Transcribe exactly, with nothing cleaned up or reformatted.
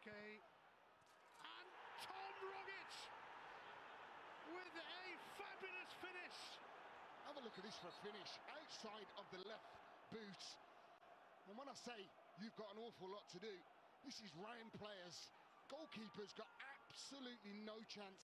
Piqué, and Tom Rogic with a fabulous finish. Have a look at this for a finish, outside of the left boot. And when I say you've got an awful lot to do, this is round players. Goalkeeper's got absolutely no chance.